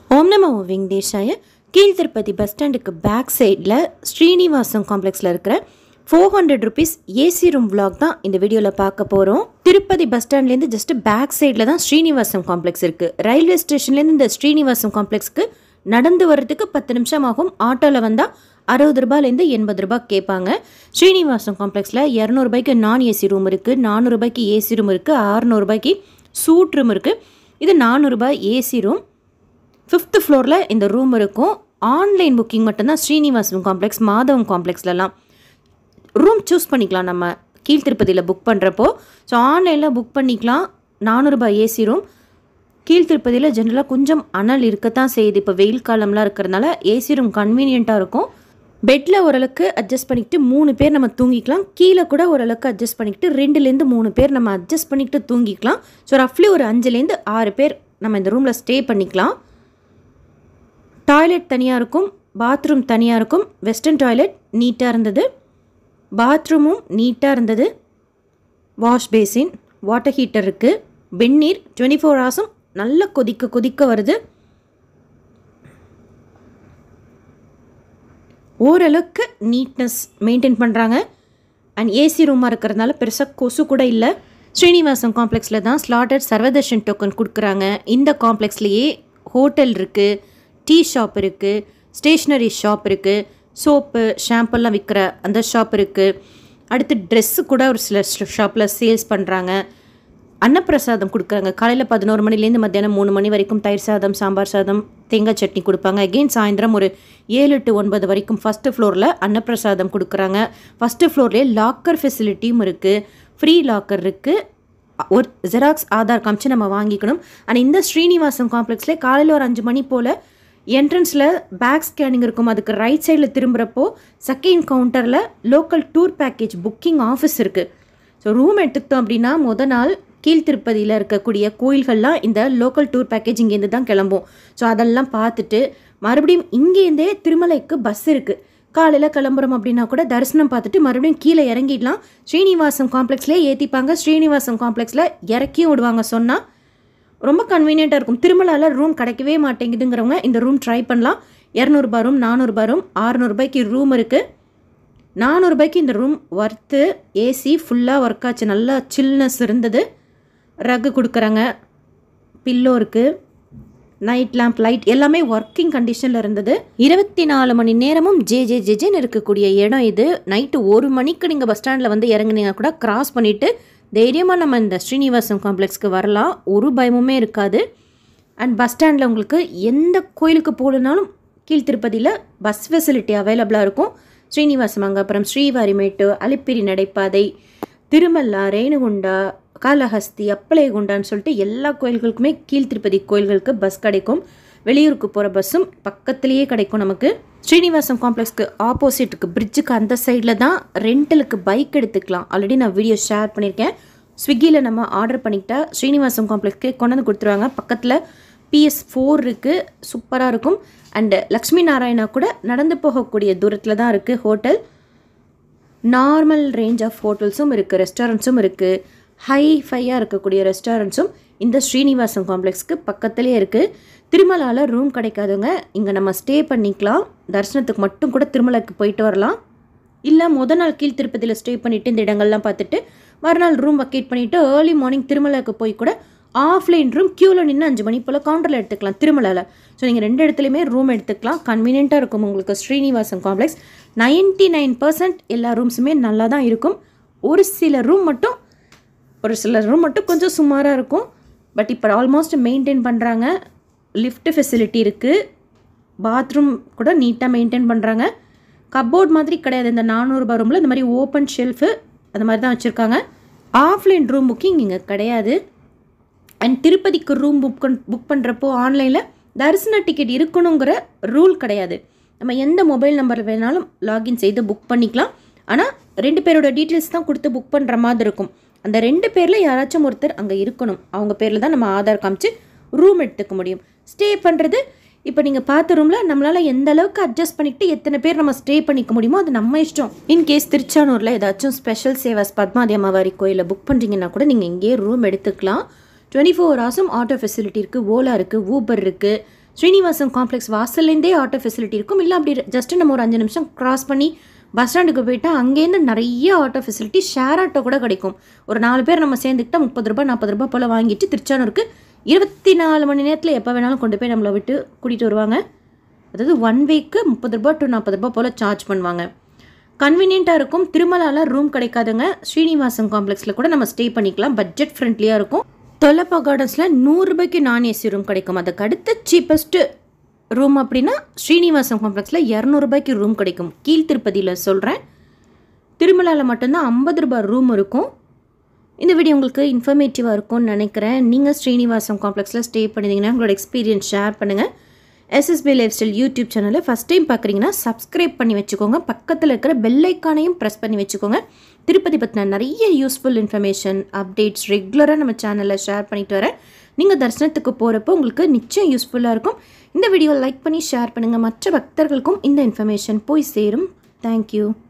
ஓம் நமோ வெங்கடேஷாய. கீழ் திருப்பதி பஸ் ஸ்டாண்டுக்கு பேக் சைடில் ஸ்ரீனிவாசம் காம்ப்ளெக்ஸில் இருக்கிற 400 rupees ஏசி ரூம் விளாக் தான் இந்த வீடியோவில் பார்க்க போகிறோம். திருப்பதி பஸ் ஸ்டாண்ட்லேருந்து ஜஸ்ட் பேக் சைடில் தான் ஸ்ரீனிவாசம் காம்ப்ளெக்ஸ் இருக்குது. ரயில்வே ஸ்டேஷன்லேருந்து இந்த ஸ்ரீனிவாசம் காம்ப்ளெக்ஸ்க்கு நடந்து வர்றதுக்கு 10 நிமிஷம் ஆகும். ஆட்டோவில் வந்தால் 60 ரூபாயிலேருந்து 80 ரூபாய் கேட்பாங்க. ஸ்ரீனிவாசம் காம்ப்ளெக்ஸில் 200 ரூபாய்க்கு நான் ஏசி ரூம் இருக்குது, 400 ரூபாய்க்கு ஏசி ரூம் இருக்குது, 600 ரூபாய்க்கு சூட் ரூம் இருக்குது. இது 400 ரூபாய் ஏசி ரூம். 5th ஃப்ளோரில் இந்த ரூம் இருக்கும். ஆன்லைன் புக்கிங் மட்டும்தான் ஸ்ரீனிவாசம் காம்ப்ளெக்ஸ், மாதவம் காம்ப்ளெக்ஸ்லலாம். ரூம் சூஸ் பண்ணிக்கலாம் நம்ம கீழ் திருப்பதியில் புக் பண்ணுறப்போ. ஸோ ஆன்லைனில் புக் பண்ணிக்கலாம். 400 ரூபாய் ஏசி ரூம். கீழ் திருப்பதியில் ஜென்ரலாக கொஞ்சம் அனல் இருக்கத்தான் செய்யுது. இப்போ வெயில் காலம்லாம் இருக்கிறதுனால ஏசி ரூம் கன்வீனியண்ட்டாக இருக்கும். பெட்டில் ஓரளவுக்கு அட்ஜஸ்ட் பண்ணிக்கிட்டு 3 பேர் நம்ம தூங்கிக்கலாம். கீழே கூட ஓரளவுக்கு அட்ஜஸ்ட் பண்ணிக்கிட்டு 2லேருந்து 3 பேர் நம்ம அட்ஜஸ்ட் பண்ணிக்கிட்டு தூங்கிக்கலாம். ஸோ ரஃப்லி ஒரு 5லேருந்து 6 பேர் நம்ம இந்த ரூமில் ஸ்டே பண்ணிக்கலாம். டாய்லெட் தனியாக இருக்கும், பாத்ரூம் தனியாக இருக்கும். வெஸ்டர்ன் டாய்லெட் நீட்டாக இருந்தது, பாத்ரூமும் நீட்டாக இருந்தது. வாஷ் பேசின், வாட்டர் ஹீட்டர் இருக்குது. வெந்நீர் 24 ஹவர்ஸும் நல்லா கொதிக்க கொதிக்க வருது. ஓரளவுக்கு நீட்னஸ் மெயின்டைன் பண்ணுறாங்க. அண்ட் ஏசி ரூமாக இருக்கிறதுனால பெருசாக கொசு கூட இல்லை. ஸ்ரீனிவாசம் காம்ப்ளெக்ஸில் தான் ஸ்லாட்டட் சர்வதர்ஷன் டோக்கன் கொடுக்குறாங்க. இந்த காம்ப்ளெக்ஸ்லேயே ஹோட்டல் இருக்குது, டீ ஷாப் இருக்குது, ஸ்டேஷ்னரி ஷாப் இருக்குது, சோப்பு ஷாம்பெல்லாம் விற்கிற அந்த ஷாப் இருக்குது. அடுத்து ட்ரெஸ்ஸு கூட ஒரு சில ஷாப்பில் சேல்ஸ் பண்ணுறாங்க. அன்னப்பிரசாதம் கொடுக்குறாங்க. காலையில் 11 மணிலேருந்து மத்தியானம் 3 மணி வரைக்கும் தயிர் சாதம், சாம்பார் சாதம், தேங்காய் சட்னி கொடுப்பாங்க. அகெயின் சாயந்தரம் ஒரு 7 to 9 வரைக்கும் 1st ஃப்ளோரில் அன்னப்பிரசாதம் கொடுக்குறாங்க. 1st ஃப்ளோர்லேயே லாக்கர் ஃபெசிலிட்டியும் இருக்குது. ஃப்ரீ லாக்கர் இருக்குது. ஒரு ஜெராக்ஸ் ஆதார் காமிச்சு நம்ம வாங்கிக்கணும். ஆனால் இந்த ஸ்ரீனிவாசம் காம்ப்ளெக்ஸில் காலையில் ஒரு 5 மணி போல் என்ட்ரன்ஸில் பேக் ஸ்கேனிங் இருக்கும். அதுக்கு ரைட் சைடில் திரும்புகிறப்போ செகண்ட் கவுண்டரில் local tour package booking office இருக்குது. ஸோ ரூம் எடுத்துக்கிட்டோம் அப்படின்னா மொதல் நாள் கீழ் திருப்பதியில் இருக்கக்கூடிய கோயில்கள்லாம் இந்த லோக்கல் டூர் பேக்கேஜ் இங்கேருந்து தான் கிளம்பும். ஸோ அதெல்லாம் பார்த்துட்டு மறுபடியும் இங்கேருந்தே திருமலைக்கு பஸ் இருக்குது. காலையில் கிளம்புறோம் அப்படின்னா கூட தரிசனம் பார்த்துட்டு மறுபடியும் கீழே இறங்கிடலாம். ஸ்ரீனிவாசம் காம்ப்ளெக்ஸ்லேயே ஏற்றிப்பாங்க, ஸ்ரீனிவாசம் காம்ப்ளெக்ஸில் இறக்கியும் விடுவாங்க. சொன்னால் ரொம்ப கன்வீனியண்ட்டாக இருக்கும். திருமலாவில் ரூம் கிடைக்கவே மாட்டேங்குதுங்கிறவங்க இந்த ரூம் ட்ரை பண்ணலாம். 200 ரூபாய் ரூம், 400 ரூபாய் ரூம், 600 ரூபாய்க்கு ரூம் இருக்குது. 400 ரூபாய்க்கு இந்த ரூம் ஒர்த்து. ஏசி ஃபுல்லாக ஒர்க் ஆச்சு, நல்லா சில்னஸ் இருந்தது. ரகு கொடுக்குறாங்க, பில்லோ இருக்குது, நைட் லேம்ப், லைட் எல்லாமே ஒர்க்கிங் கண்டிஷனில் இருந்தது. 24 மணி நேரமும் ஜேன்னு இருக்கக்கூடிய இடம் இது. நைட்டு 1 மணிக்கு நீங்கள் பஸ் ஸ்டாண்டில் வந்து இறங்குனீங்க கூட கிராஸ் பண்ணிவிட்டு தைரியமாக நம்ம இந்த ஸ்ரீனிவாசம் காம்ப்ளெக்ஸ்க்கு வரலாம். ஒரு பயமுமே இருக்காது. அண்ட் பஸ் ஸ்டாண்டில் உங்களுக்கு எந்த கோயிலுக்கு போகலனாலும் கீழ் திருப்பதியில் பஸ் ஃபெசிலிட்டி அவைலபிளாக இருக்கும். ஸ்ரீனிவாசம், அங்கே அப்புறம் ஸ்ரீவாரிமேட்டு, அலிப்பிரி நடைபாதை, திருமல்லா, ரேணுகுண்டா, காளஹஸ்தி, அப்பளையகுண்டான்னு சொல்லிட்டு எல்லா கோயில்களுக்குமே கீழ் திருப்பதி கோயில்களுக்கு பஸ் கிடைக்கும். வெளியூருக்கு போகிற பஸ்ஸும் பக்கத்துலேயே கிடைக்கும் நமக்கு. ஸ்ரீனிவாசம் காம்ப்ளெக்ஸ்க்கு ஆப்போசிட்டுக்கு பிரிட்ஜுக்கு அந்த சைடில் தான் ரெண்டலுக்கு பைக் எடுத்துக்கலாம். ஆல்ரெடி நான் வீடியோ ஷேர் பண்ணியிருக்கேன். ஸ்விக்கியில் நம்ம ஆர்டர் பண்ணிக்கிட்டா ஸ்ரீனிவாசம் காம்ப்ளெக்ஸ்க்கு கொண்டு வந்து கொடுத்துருவாங்க. பக்கத்தில் PS4 இருக்குது, சூப்பராக இருக்கும். அண்டு லக்ஷ்மி நாராயணா கூட நடந்து போகக்கூடிய தூரத்தில் தான் இருக்குது ஹோட்டல். நார்மல் ரேஞ்ச் ஆஃப் ஹோட்டல்ஸும் இருக்குது, ரெஸ்டாரண்ட்ஸும் இருக்குது. ஹைஃபையாக இருக்கக்கூடிய ரெஸ்டாரண்ட்ஸும் இந்த ஸ்ரீனிவாசம் காம்ப்ளெக்ஸ்க்கு பக்கத்துலேயே இருக்குது. திருமலாவில் ரூம் கிடைக்காதவங்க இங்கே நம்ம ஸ்டே பண்ணிக்கலாம். தரிசனத்துக்கு மட்டும் கூட திருமலைக்கு போயிட்டு வரலாம். இல்லை முதல் நாள் கீழ் திருப்பதியில் ஸ்டே பண்ணிவிட்டு இந்த இடங்கள்லாம் பார்த்துட்டு மறுநாள் ரூம் வக்கேட் பண்ணிவிட்டு ஏர்லி மார்னிங் திருமலைக்கு போய் கூட ஆஃப்லைன் ரூம் க்யூவில் நின்று 5 மணி போல் கவுண்டரில் எடுத்துக்கலாம் திருமலாவில். ஸோ நீங்கள் 2 இடத்துலையுமே ரூம் எடுத்துக்கலாம். கன்வீனியண்ட்டாக இருக்கும் உங்களுக்கு ஸ்ரீனிவாசம் காம்ப்ளெக்ஸ். 99% எல்லா ரூம்ஸுமே நல்லா தான் இருக்கும். ஒரு சில ரூம் மட்டும் கொஞ்சம் சுமாராக இருக்கும். பட் இப்போ ஆல்மோஸ்ட் மெயின்டைன் பண்ணுறாங்க. லிஃப்ட் ஃபெசிலிட்டி இருக்குது. பாத்ரூம் கூட நீட்டாக மெயின்டைன் பண்ணுறாங்க. கப்போர்ட் மாதிரி கிடையாது இந்த 400 ரூபாய் ரூமில். இந்த மாதிரி ஓப்பன் ஷெல்ஃபு அந்த மாதிரி தான் வச்சுருக்காங்க. ஆஃப்லைன் ரூம் புக்கிங் இங்கே கிடையாது. அண்ட் திருப்பதிக்கு ரூம் புக் பண்ணுறப்போ ஆன்லைனில் தரிசன டிக்கெட் இருக்கணுங்கிற ரூல் கிடையாது. நம்ம எந்த மொபைல் நம்பர் வேணாலும் லாகின் செய்து புக் பண்ணிக்கலாம். ஆனால் 2 பேரோட டீட்டெயில்ஸ் தான் கொடுத்து புக் பண்ணுற மாதிரி இருக்கும். அந்த 2 பேரில் யாராச்சும் ஒருத்தர் அங்கே இருக்கணும். அவங்க பேரில் தான் நம்ம ஆதார் காமிச்சு ரூம் எடுத்துக்க முடியும். ஸ்டே பண்ணுறது இப்போ நீங்கள் பார்த்த ரூமில் நம்மளால் எந்த அளவுக்கு அட்ஜஸ்ட் பண்ணிக்கிட்டு எத்தனை பேர் நம்ம ஸ்டே பண்ணிக்க முடியுமோ அது நம்ம இஷ்டம். இன்கேஸ் திருச்சானூரில் ஏதாச்சும் ஸ்பெஷல் சேவாஸ் பத்மாதி அம்மாவாரி கோயிலில் புக் பண்ணுறீங்கன்னா கூட நீங்கள் இங்கேயே ரூம் எடுத்துக்கலாம். 24 ஹவர்ஸும் ஆட்டோ ஃபெசிலிட்டி இருக்குது, ஓலா இருக்குது, ஊபர் இருக்குது. ஸ்ரீனிவாசம் காம்ப்ளெக்ஸ் வாசல்லேருந்தே ஆட்டோ ஃபெசிலிட்டி இருக்கும். இல்லை அப்படி ஜஸ்ட்டு நம்ம ஒரு 5 நிமிஷம் க்ராஸ் பண்ணி பஸ் ஸ்டாண்டுக்கு போயிட்டால் அங்கேருந்து நிறைய ஆட்டோ ஃபெசிலிட்டி, ஷேர் ஆட்டோ கூட கிடைக்கும். ஒரு 4 பேர் நம்ம சேர்ந்துக்கிட்டால் 30 ரூபா 40 ரூபா போல் வாங்கிட்டு திருச்சானூருக்கு 24 மணி நேரத்தில் எப்போ வேணாலும் கொண்டு போய் நம்மளை விட்டு கூட்டிகிட்டு வருவாங்க. அதாவது 1 வீக்கு 30 ரூபா டு 40 ரூபா போல் சார்ஜ் பண்ணுவாங்க. கன்வீனியண்ட்டாக இருக்கும். திருமலாவில் ரூம் கிடைக்காதுங்க. ஸ்ரீனிவாசம் காம்ப்ளெக்ஸில் கூட நம்ம ஸ்டே பண்ணிக்கலாம். பட்ஜெட் ஃப்ரெண்ட்லியாக இருக்கும். தொல்லப்பா கார்டன்ஸில் 100 ரூபாய்க்கு நான் ஏசி ரூம் கிடைக்கும். அதுக்கு அடுத்த சீப்பஸ்ட்டு ரூம் அப்படின்னா ஸ்ரீனிவாசம் காம்ப்ளெக்ஸில் 200 ரூபாய்க்கு ரூம் கிடைக்கும். கீழ் திருப்பதியில் சொல்கிறேன். திருமலாவில் மட்டும்தான் 50 ரூபாய் ரூம் இருக்கும். இந்த வீடியோ உங்களுக்கு இன்ஃபர்மேட்டிவாக இருக்கும்னு நினைக்கிறேன். நீங்கள் ஸ்ரீனிவாசம் காம்ப்ளெக்ஸில் ஸ்டே பண்ணிங்கன்னா உங்களோட எக்ஸ்பீரியன்ஸ் ஷேர் பண்ணுங்கள். எஸ்எஸ்பி லைஃப் ஸ்டைல் யூடியூப் சேனலை ஃபஸ்ட் டைம் பார்க்குறீங்கன்னா சப்ஸ்கிரைப் பண்ணி வச்சுக்கோங்க. பக்கத்தில் இருக்கிற பெல் ஐக்கானையும் ப்ரெஸ் பண்ணி வச்சுக்கோங்க. திருப்பதி பற்றின நிறைய யூஸ்ஃபுல் இன்ஃபர்மேஷன் அப்டேட்ஸ் ரெகுலராக நம்ம சேனலில் ஷேர் பண்ணிட்டு வரேன். நீங்கள் தரிசனத்துக்கு போகிறப்போ உங்களுக்கு நிச்சயம் யூஸ்ஃபுல்லாக இருக்கும். இந்த வீடியோ லைக் பண்ணி ஷேர் பண்ணுங்கள். மற்ற பக்தர்களுக்கும் இந்த இன்ஃபர்மேஷன் போய் சேரும். தேங்க்யூ.